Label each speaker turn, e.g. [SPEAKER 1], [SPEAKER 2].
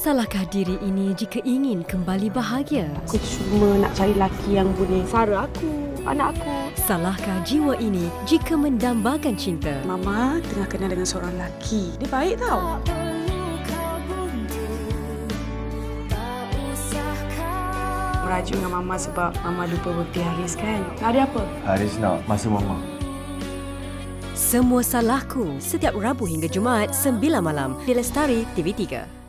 [SPEAKER 1] Salahkah diri ini jika ingin kembali bahagia?
[SPEAKER 2] Aku cuma nak cari lelaki yang boleh sara aku, anak aku.
[SPEAKER 1] Salahkah jiwa ini jika mendambakan cinta?
[SPEAKER 2] Mama tengah kenal dengan seorang lelaki. Dia baik tau. Merajuk dengan Mama sebab Mama lupa birthday Haris kan? Hari apa?
[SPEAKER 3] Haris nak masa Mama.
[SPEAKER 1] Semua Salahku, setiap Rabu hingga Jumaat 9 malam di Lestari TV3.